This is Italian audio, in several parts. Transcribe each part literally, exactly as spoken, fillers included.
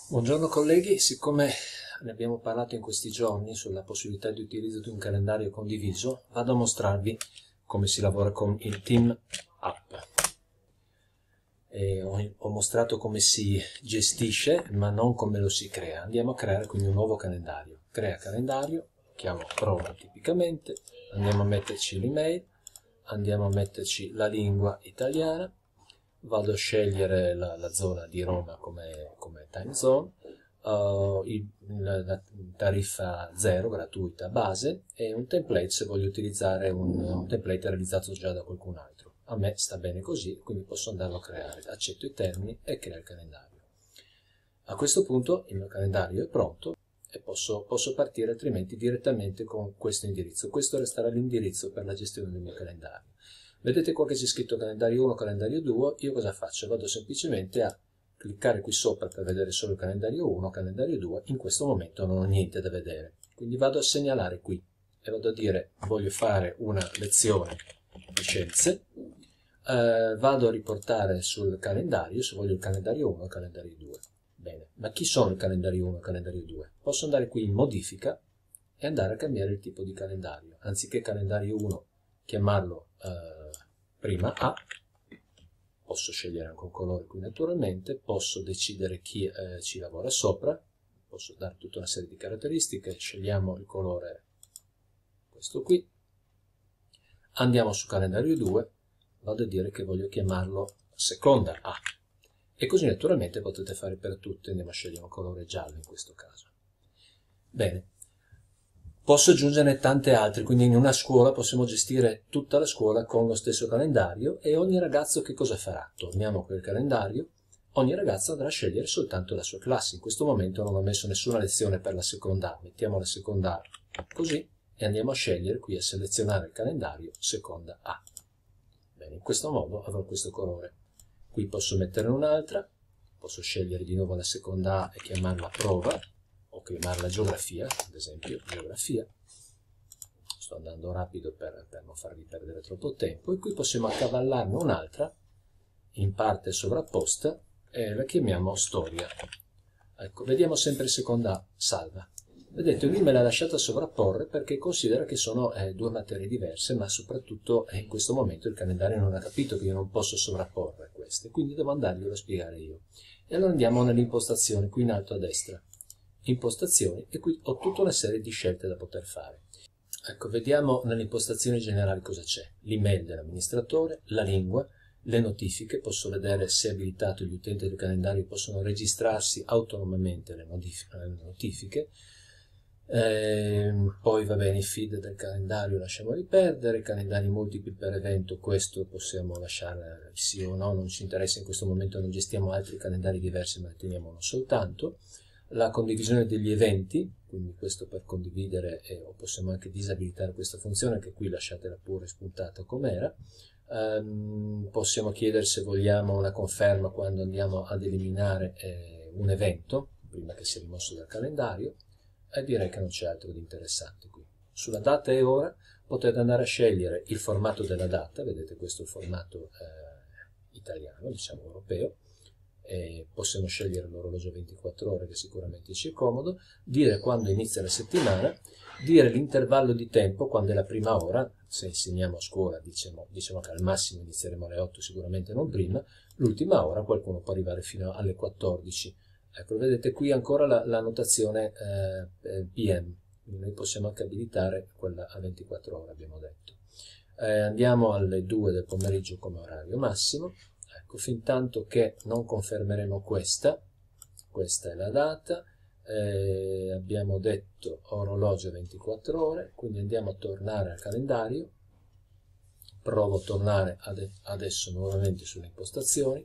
Buongiorno colleghi, siccome ne abbiamo parlato in questi giorni sulla possibilità di utilizzo di un calendario condiviso, vado a mostrarvi come si lavora con il Team App. E ho, ho mostrato come si gestisce, ma non come lo si crea. Andiamo a creare quindi un nuovo calendario. Crea calendario, chiamo prova tipicamente, andiamo a metterci l'email, andiamo a metterci la lingua italiana. Vado a scegliere la, la zona di Roma come, come time zone, uh, il, la, la tariffa zero, gratuita, base, e un template se voglio utilizzare un, un template realizzato già da qualcun altro. A me sta bene così, quindi posso andarlo a creare. Accetto i termini e creo il calendario. A questo punto il mio calendario è pronto e posso, posso partire altrimenti direttamente con questo indirizzo. Questo resterà l'indirizzo per la gestione del mio calendario. Vedete qua che c'è scritto calendario uno, calendario due, io cosa faccio? Vado semplicemente a cliccare qui sopra per vedere solo il calendario uno, calendario due, in questo momento non ho niente da vedere, quindi vado a segnalare qui e vado a dire voglio fare una lezione di scienze, eh, vado a riportare sul calendario se voglio il calendario uno e il calendario due. Bene, ma chi sono il calendario uno e il calendario due? Posso andare qui in modifica e andare a cambiare il tipo di calendario, anziché calendario uno chiamarlo eh, prima A, posso scegliere anche un colore qui naturalmente, posso decidere chi eh, ci lavora sopra, posso dare tutta una serie di caratteristiche, scegliamo il colore questo qui, andiamo su calendario due, vado a dire che voglio chiamarlo seconda A, e così naturalmente potete fare per tutte, andiamo a scegliere un colore giallo in questo caso. Bene. Posso aggiungerne tante altre, quindi in una scuola possiamo gestire tutta la scuola con lo stesso calendario e ogni ragazzo che cosa farà? Torniamo a quel calendario, ogni ragazzo andrà a scegliere soltanto la sua classe. In questo momento non ho messo nessuna lezione per la seconda A, mettiamo la seconda A così e andiamo a scegliere qui a selezionare il calendario seconda A. Bene, in questo modo avrò questo colore. Qui posso metterne un'altra, posso scegliere di nuovo la seconda A e chiamarla prova, o chiamarla geografia, ad esempio, geografia. Sto andando rapido per, per non farvi perdere troppo tempo, e qui possiamo accavallarne un'altra, in parte sovrapposta, e la chiamiamo storia. Ecco, vediamo sempre seconda A, salva. Vedete, lui me l'ha lasciata sovrapporre perché considera che sono eh, due materie diverse, ma soprattutto eh, in questo momento il calendario non ha capito che io non posso sovrapporre queste, quindi devo andarglielo a spiegare io. E allora andiamo nell'impostazione, qui in alto a destra. Impostazioni, e qui ho tutta una serie di scelte da poter fare. Ecco, vediamo nelle impostazioni generali cosa c'è. L'email dell'amministratore, la lingua, le notifiche, posso vedere se abilitato gli utenti del calendario possono registrarsi autonomamente le notifiche, eh, poi va bene i feed del calendario, lasciamoli perdere, calendari multipli per evento, questo possiamo lasciare sì o no, non ci interessa in questo momento, non gestiamo altri calendari diversi ma ne teniamo uno soltanto. La condivisione degli eventi, quindi questo per condividere, eh, o possiamo anche disabilitare questa funzione, che qui lasciatela pure spuntata com'era. Um, possiamo chiedere se vogliamo una conferma quando andiamo ad eliminare eh, un evento, prima che sia rimosso dal calendario, e direi che non c'è altro di interessante qui. Sulla data e ora potete andare a scegliere il formato della data, vedete questo è il formato eh, italiano, diciamo europeo, e possiamo scegliere l'orologio ventiquattro ore che sicuramente ci è comodo, dire quando inizia la settimana, dire l'intervallo di tempo quando è la prima ora, se insegniamo a scuola diciamo, diciamo che al massimo inizieremo alle otto, sicuramente non prima, l'ultima ora qualcuno può arrivare fino alle quattordici. Ecco, vedete qui ancora la, la notazione eh, P M, quindi noi possiamo anche abilitare quella a ventiquattro ore, abbiamo detto. Eh, andiamo alle due del pomeriggio come orario massimo. Ecco, fin tanto che non confermeremo questa, questa è la data, eh, abbiamo detto orologio ventiquattro ore, quindi andiamo a tornare al calendario, provo a tornare ad adesso nuovamente sulle impostazioni,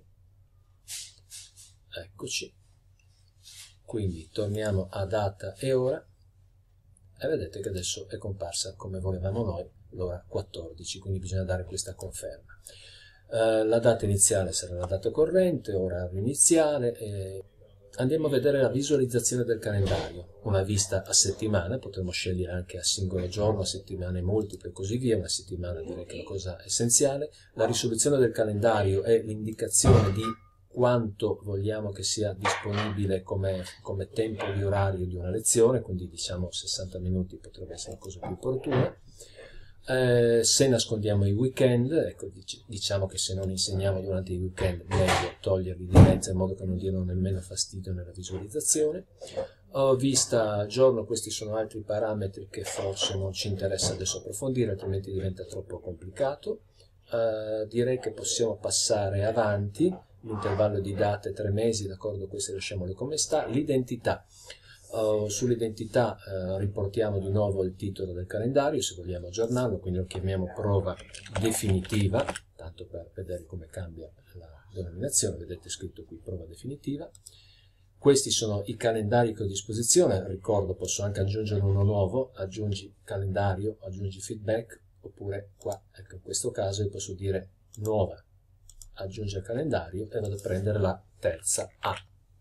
eccoci, quindi torniamo a data e ora, e vedete che adesso è comparsa come volevamo noi l'ora quattordici, quindi bisogna dare questa conferma. Uh, la data iniziale sarà la data corrente, orario iniziale, e andiamo a vedere la visualizzazione del calendario, una vista a settimana, potremo scegliere anche a singolo giorno, a settimane multiple e così via, una settimana direi che è una cosa essenziale. La risoluzione del calendario è l'indicazione di quanto vogliamo che sia disponibile come, come tempo di orario di una lezione, quindi diciamo sessanta minuti potrebbe essere la cosa più opportuna. Eh, se nascondiamo i weekend, ecco, diciamo che se non insegniamo durante i weekend meglio toglierli di mezzo in modo che non diano nemmeno fastidio nella visualizzazione. Ho vista a giorno, questi sono altri parametri che forse non ci interessa adesso approfondire, altrimenti diventa troppo complicato. Eh, direi che possiamo passare avanti. L'intervallo di date tre mesi, d'accordo, queste lasciamole come sta. L'identità. Uh, sull'identità uh, riportiamo di nuovo il titolo del calendario, se vogliamo aggiornarlo, quindi lo chiamiamo prova definitiva, tanto per vedere come cambia la denominazione, vedete scritto qui prova definitiva. Questi sono i calendari che ho a disposizione, ricordo posso anche aggiungere uno nuovo, aggiungi calendario, aggiungi feedback, oppure qua, ecco in questo caso io posso dire nuova, aggiungi al calendario e vado a prendere la terza A,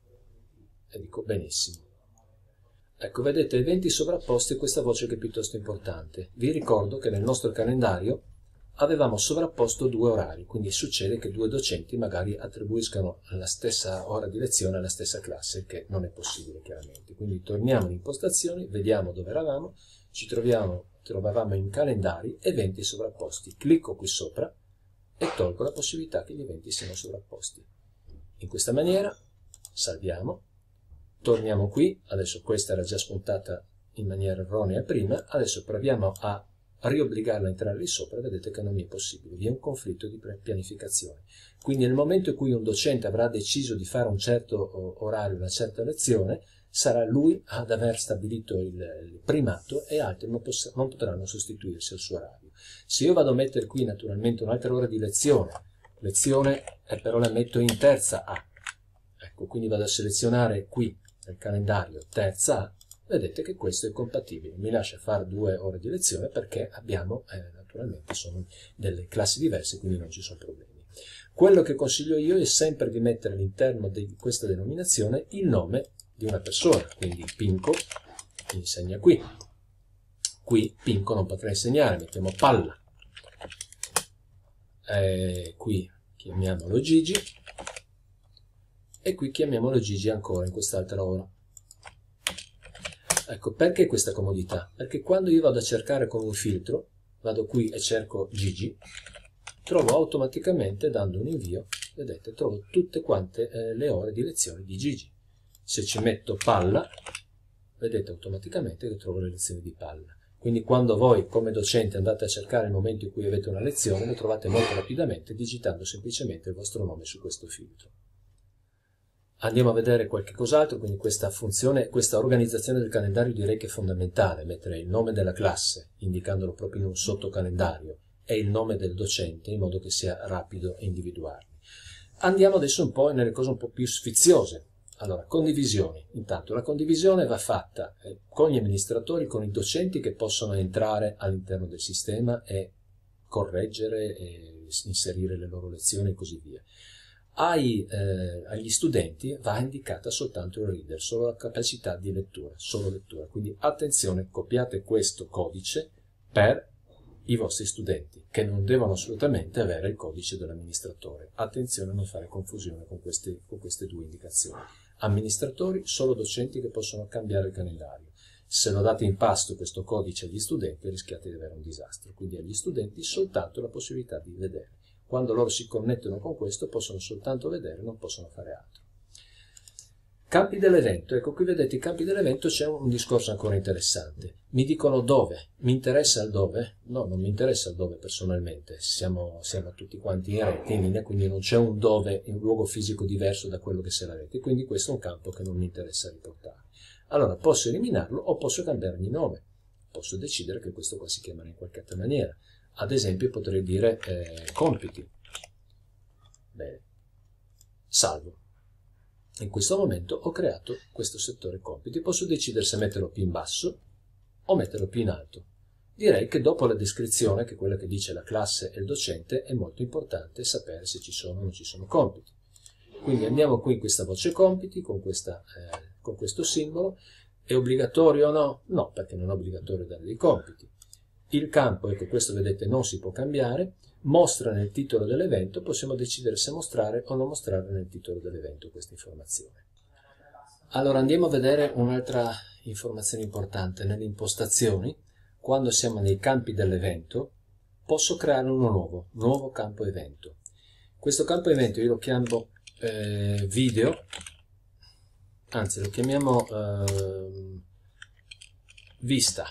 e dico benissimo. Ecco, vedete eventi sovrapposti, questa voce che è piuttosto importante. Vi ricordo che nel nostro calendario avevamo sovrapposto due orari, quindi succede che due docenti magari attribuiscano la stessa ora di lezione alla stessa classe, che non è possibile chiaramente. Quindi torniamo in impostazioni, vediamo dove eravamo, ci troviamo, trovavamo in calendari, eventi sovrapposti. Clicco qui sopra e tolgo la possibilità che gli eventi siano sovrapposti. In questa maniera salviamo. Torniamo qui, adesso questa era già spuntata in maniera erronea prima, adesso proviamo a riobbligarla a entrare lì sopra, vedete che non mi è possibile, vi è un conflitto di pianificazione. Quindi nel momento in cui un docente avrà deciso di fare un certo orario, una certa lezione, sarà lui ad aver stabilito il, il primato e altri non, non potranno sostituirsi al suo orario. Se io vado a mettere qui naturalmente un'altra ora di lezione, lezione e però la metto in terza A, ecco, quindi vado a selezionare qui nel calendario terza A, vedete che questo è compatibile, mi lascia fare due ore di lezione perché abbiamo, eh, naturalmente sono delle classi diverse, quindi non ci sono problemi. Quello che consiglio io è sempre di mettere all'interno di questa denominazione il nome di una persona, quindi Pinco insegna qui, qui Pinco non potrà insegnare, mettiamo Palla, eh, qui chiamiamolo Gigi, e qui chiamiamolo Gigi ancora in quest'altra ora. Ecco, perché questa comodità? Perché quando io vado a cercare con un filtro, vado qui e cerco Gigi, trovo automaticamente, dando un invio, vedete, trovo tutte quante eh, le ore di lezione di Gigi. Se ci metto Palla, vedete automaticamente che trovo le lezioni di Palla. Quindi quando voi come docente andate a cercare il momento in cui avete una lezione, lo trovate molto rapidamente digitando semplicemente il vostro nome su questo filtro. Andiamo a vedere qualche cos'altro, quindi questa funzione, questa organizzazione del calendario direi che è fondamentale, mettere il nome della classe, indicandolo proprio in un sottocalendario, e il nome del docente, in modo che sia rapido individuarli. Andiamo adesso un po' nelle cose un po' più sfiziose. Allora, condivisioni. Intanto la condivisione va fatta eh, con gli amministratori, con i docenti che possono entrare all'interno del sistema e correggere, e inserire le loro lezioni e così via. Ai, eh, agli studenti va indicata soltanto il reader, solo la capacità di lettura, solo lettura. Quindi attenzione, copiate questo codice per i vostri studenti, che non devono assolutamente avere il codice dell'amministratore. Attenzione a non fare confusione con queste, con queste due indicazioni. Amministratori, solo docenti che possono cambiare il calendario. Se lo date in pasto questo codice agli studenti rischiate di avere un disastro. Quindi agli studenti soltanto la possibilità di vedere. Quando loro si connettono con questo possono soltanto vedere, non possono fare altro. Campi dell'evento. Ecco, qui vedete i campi dell'evento, c'è un discorso ancora interessante. Mi dicono dove. Mi interessa il dove? No, non mi interessa il dove personalmente. Siamo, siamo tutti quanti in rete, in linea, quindi non c'è un dove, un luogo fisico diverso da quello che sia la rete. Quindi questo è un campo che non mi interessa riportare. Allora, posso eliminarlo o posso cambiargli nome. Posso decidere che questo qua si chiamerà in qualche altra maniera. Ad esempio potrei dire eh, compiti. Bene. Salvo. In questo momento ho creato questo settore compiti. Posso decidere se metterlo più in basso o metterlo più in alto. Direi che dopo la descrizione, che è quella che dice la classe e il docente, è molto importante sapere se ci sono o non ci sono compiti. Quindi andiamo qui in questa voce compiti, con, questa, eh, con questo simbolo. È obbligatorio o no? No, perché non è obbligatorio dare dei compiti. Il campo, ecco, questo vedete non si può cambiare, mostra nel titolo dell'evento, possiamo decidere se mostrare o non mostrare nel titolo dell'evento questa informazione. Allora andiamo a vedere un'altra informazione importante. Nelle impostazioni, quando siamo nei campi dell'evento, posso creare uno nuovo, nuovo campo evento. Questo campo evento io lo chiamo eh, video, anzi lo chiamiamo eh, vista.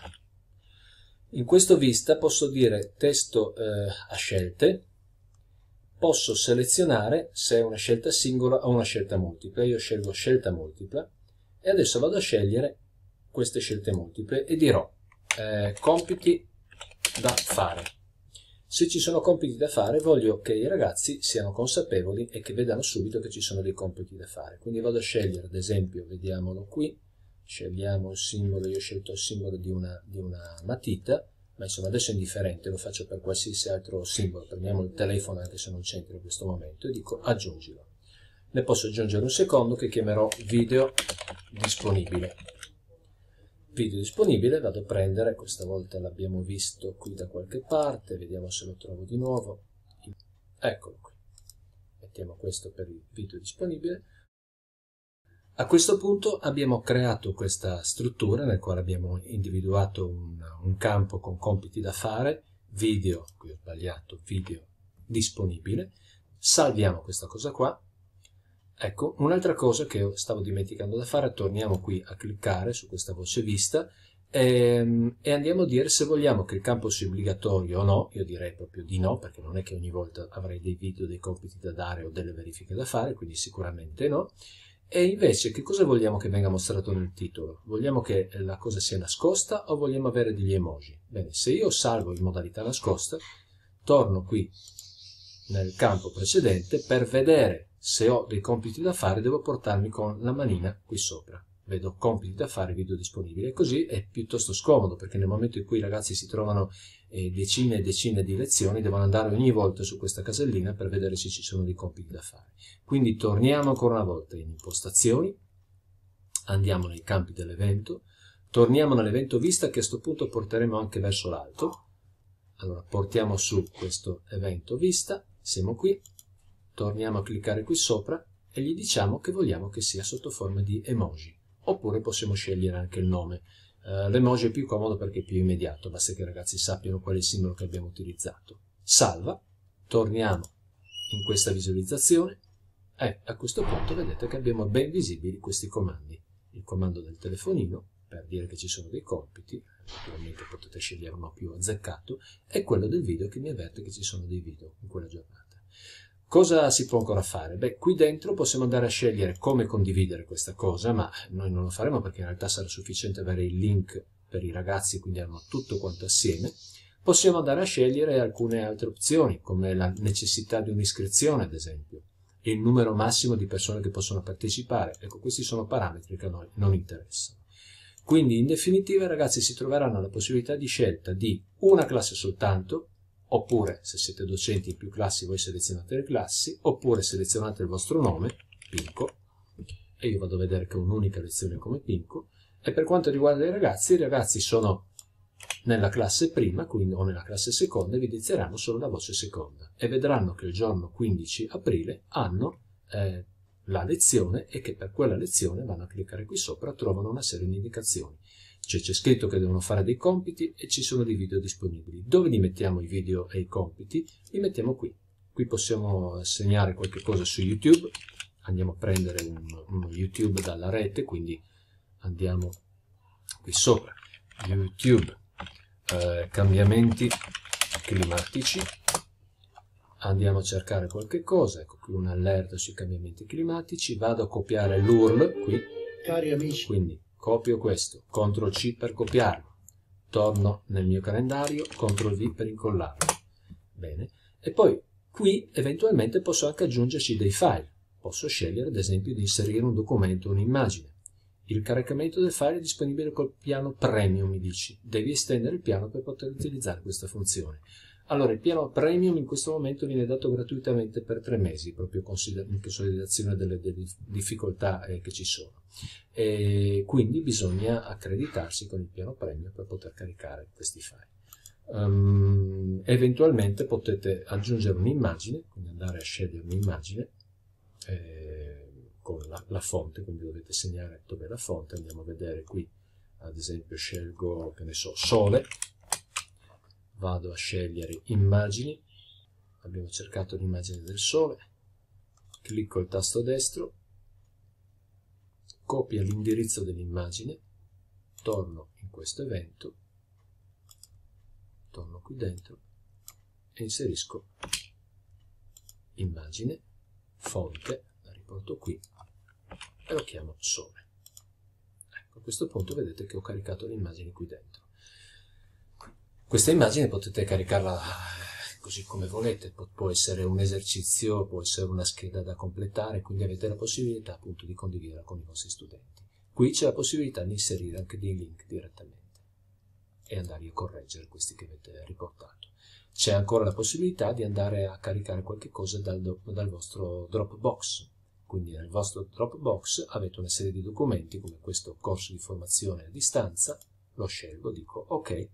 In questo vista posso dire testo eh, a scelte, posso selezionare se è una scelta singola o una scelta multipla. Io scelgo scelta multipla e adesso vado a scegliere queste scelte multiple e dirò eh, compiti da fare. Se ci sono compiti da fare voglio che i ragazzi siano consapevoli e che vedano subito che ci sono dei compiti da fare. Quindi vado a scegliere, ad esempio, vediamolo qui, scegliamo il simbolo, io ho scelto il simbolo di una, di una matita, ma insomma adesso è indifferente, lo faccio per qualsiasi altro simbolo. Prendiamo il telefono anche se non c'entra in questo momento e dico aggiungilo. Ne posso aggiungere un secondo che chiamerò video disponibile. Video disponibile, vado a prendere, questa volta l'abbiamo visto qui da qualche parte, vediamo se lo trovo di nuovo, eccolo qui, mettiamo questo per il video disponibile. A questo punto abbiamo creato questa struttura nel quale abbiamo individuato un, un campo con compiti da fare, video, qui ho sbagliato, video disponibile, salviamo questa cosa qua. Ecco, un'altra cosa che stavo dimenticando da fare, torniamo qui a cliccare su questa voce vista e, e andiamo a dire se vogliamo che il campo sia obbligatorio o no. Io direi proprio di no, perché non è che ogni volta avrei dei video, dei compiti da dare o delle verifiche da fare, quindi sicuramente no. E invece che cosa vogliamo che venga mostrato nel titolo? Vogliamo che la cosa sia nascosta o vogliamo avere degli emoji? Bene, se io salvo in modalità nascosta, torno qui nel campo precedente per vedere se ho dei compiti da fare, devo portarmi con la manina qui sopra. Vedo compiti da fare, video disponibili, e così è piuttosto scomodo, perché nel momento in cui i ragazzi si trovano eh, decine e decine di lezioni, devono andare ogni volta su questa casellina per vedere se ci sono dei compiti da fare. Quindi torniamo ancora una volta in impostazioni, andiamo nei campi dell'evento, torniamo nell'evento vista, che a questo punto porteremo anche verso l'alto. Allora portiamo su questo evento vista, siamo qui, torniamo a cliccare qui sopra e gli diciamo che vogliamo che sia sotto forma di emoji, oppure possiamo scegliere anche il nome. Uh, l'emoji è più comodo perché è più immediato, basta che i ragazzi sappiano qual è il simbolo che abbiamo utilizzato. Salva, torniamo in questa visualizzazione e a questo punto vedete che abbiamo ben visibili questi comandi. Il comando del telefonino per dire che ci sono dei compiti, naturalmente potete scegliere uno più azzeccato, e quello del video che mi avverte che ci sono dei video in quella giornata. Cosa si può ancora fare? Beh, qui dentro possiamo andare a scegliere come condividere questa cosa, ma noi non lo faremo perché in realtà sarà sufficiente avere il link per i ragazzi, quindi hanno tutto quanto assieme. Possiamo andare a scegliere alcune altre opzioni, come la necessità di un'iscrizione, ad esempio, e il numero massimo di persone che possono partecipare. Ecco, questi sono parametri che a noi non interessano. Quindi, in definitiva, i ragazzi si troveranno la possibilità di scelta di una classe soltanto, oppure se siete docenti in più classi voi selezionate le classi, oppure selezionate il vostro nome, Pinco, e io vado a vedere che ho un'unica lezione come Pinco. E per quanto riguarda i ragazzi, i ragazzi sono nella classe prima, quindi, o nella classe seconda, evidenzieranno solo la voce seconda e vedranno che il giorno quindici aprile hanno eh, la lezione e che per quella lezione vanno a cliccare qui sopra, trovano una serie di indicazioni. Cioè c'è scritto che devono fare dei compiti e ci sono dei video disponibili. Dove li mettiamo i video e i compiti? Li mettiamo qui. Qui possiamo segnare qualche cosa su YouTube. Andiamo a prendere un, un YouTube dalla rete, quindi andiamo qui sopra. YouTube, eh, cambiamenti climatici. Andiamo a cercare qualche cosa. Ecco qui un'allerta sui cambiamenti climatici. Vado a copiare l'U R L qui. Cari amici. Quindi copio questo, control C per copiarlo, torno nel mio calendario, control V per incollarlo. Bene, e poi qui eventualmente posso anche aggiungerci dei file. Posso scegliere ad esempio di inserire un documento o un'immagine. Il caricamento del file è disponibile col piano Premium, mi dici. Devi estendere il piano per poter utilizzare questa funzione. Allora, il piano Premium in questo momento viene dato gratuitamente per tre mesi, proprio in considerazione delle, delle difficoltà eh, che ci sono. E quindi bisogna accreditarsi con il piano Premium per poter caricare questi file. Um, eventualmente potete aggiungere un'immagine, quindi andare a scegliere un'immagine eh, con la, la fonte, quindi dovete segnare dove è la fonte. Andiamo a vedere qui, ad esempio scelgo, che ne so, sole, vado a scegliere immagini, abbiamo cercato l'immagine del sole, clicco il tasto destro, copia l'indirizzo dell'immagine, torno in questo evento, torno qui dentro e inserisco immagine, fonte, la riporto qui e lo chiamo sole. Ecco, a questo punto vedete che ho caricato l'immagine qui dentro. Questa immagine potete caricarla così come volete, può essere un esercizio, può essere una scheda da completare, quindi avete la possibilità appunto di condividerla con i vostri studenti. Qui c'è la possibilità di inserire anche dei link direttamente e andare a correggere questi che avete riportato. C'è ancora la possibilità di andare a caricare qualche cosa dal, dal vostro Dropbox. Quindi nel vostro Dropbox avete una serie di documenti come questo corso di formazione a distanza, lo scelgo, dico ok, ecco.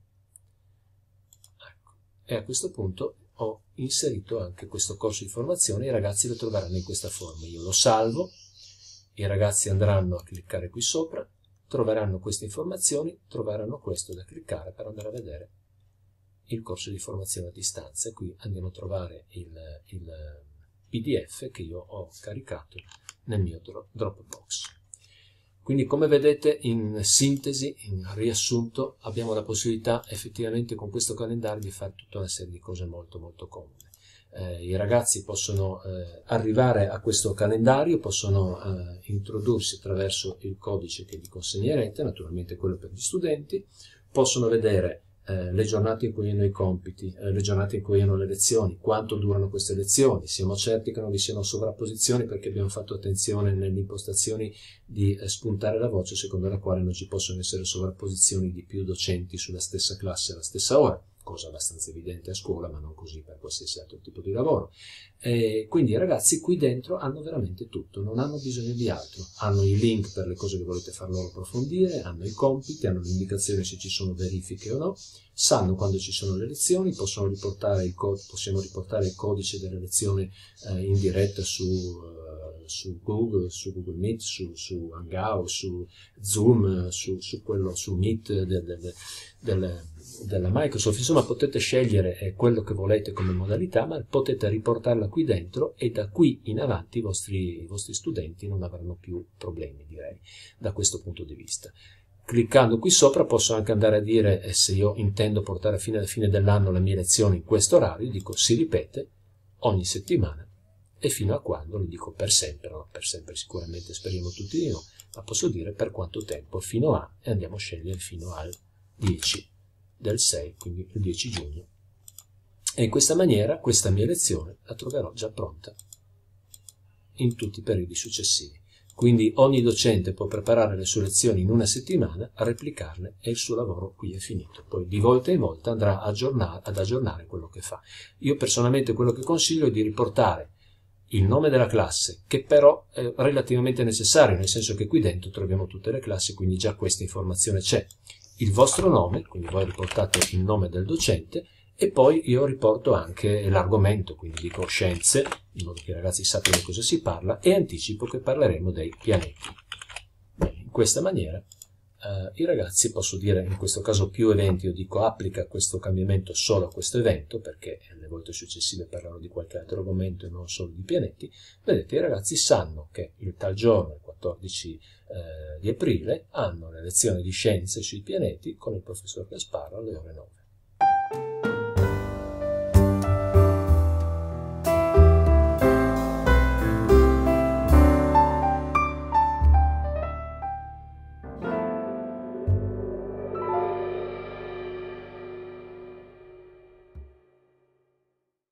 E a questo punto ho inserito anche questo corso di formazione, i ragazzi lo troveranno in questa forma, io lo salvo, i ragazzi andranno a cliccare qui sopra, troveranno queste informazioni, troveranno questo da cliccare per andare a vedere il corso di formazione a distanza. E qui andiamo a trovare il, il P D F che io ho caricato nel mio Dropbox. Quindi come vedete, in sintesi, in riassunto, abbiamo la possibilità effettivamente con questo calendario di fare tutta una serie di cose molto molto comode. Eh, I ragazzi possono eh, arrivare a questo calendario, possono eh, introdursi attraverso il codice che vi consegnerete, naturalmente quello per gli studenti, possono vedere eh, le giornate in cui hanno i compiti, eh, le giornate in cui hanno le lezioni, quanto durano queste lezioni. Siamo certi che non vi siano sovrapposizioni perché abbiamo fatto attenzione nelle impostazioni di eh, spuntare la voce secondo la quale non ci possono essere sovrapposizioni di più docenti sulla stessa classe alla stessa ora, cosa abbastanza evidente a scuola, ma non così per qualsiasi altro tipo di lavoro. E quindi i ragazzi qui dentro hanno veramente tutto, non hanno bisogno di altro. Hanno i link per le cose che volete far loro approfondire, hanno i compiti, hanno l'indicazione se ci sono verifiche o no, sanno quando ci sono le lezioni, possono riportare il possiamo riportare il codice delle lezioni eh, in diretta su, uh, su Google, su Google Meet, su, su Hangout, su Zoom, su, su, quello, su Meet del, del, del della Microsoft. Insomma, potete scegliere quello che volete come modalità, ma potete riportarla qui dentro e da qui in avanti i vostri, i vostri studenti non avranno più problemi, direi, da questo punto di vista. Cliccando qui sopra posso anche andare a dire eh, se io intendo portare fino alla fine dell'anno le mie lezioni in questo orario, dico si ripete ogni settimana e fino a quando, lo dico per sempre, no? Per sempre sicuramente speriamo tutti di no, ma posso dire per quanto tempo, fino a, e andiamo a scegliere fino al dieci del sei, quindi il dieci giugno, e in questa maniera questa mia lezione la troverò già pronta in tutti i periodi successivi. Quindi ogni docente può preparare le sue lezioni in una settimana, replicarle e il suo lavoro qui è finito. Poi di volta in volta andrà a aggiornare, ad aggiornare quello che fa. Io personalmente quello che consiglio è di riportare il nome della classe, che però è relativamente necessario, nel senso che qui dentro troviamo tutte le classi, quindi già questa informazione c'è. Il vostro nome, quindi voi riportate il nome del docente, e poi io riporto anche l'argomento, quindi dico scienze, in modo che i ragazzi sappiano di cosa si parla, e anticipo che parleremo dei pianeti. Bene, in questa maniera eh, i ragazzi, posso dire in questo caso più eventi, io dico applica questo cambiamento solo a questo evento, perché le volte successive parlano di qualche altro argomento e non solo di pianeti. Vedete, i ragazzi sanno che il tal giorno, il quattordici eh, di aprile, hanno le lezioni di scienze sui pianeti con il professor Gasparro alle ore nove.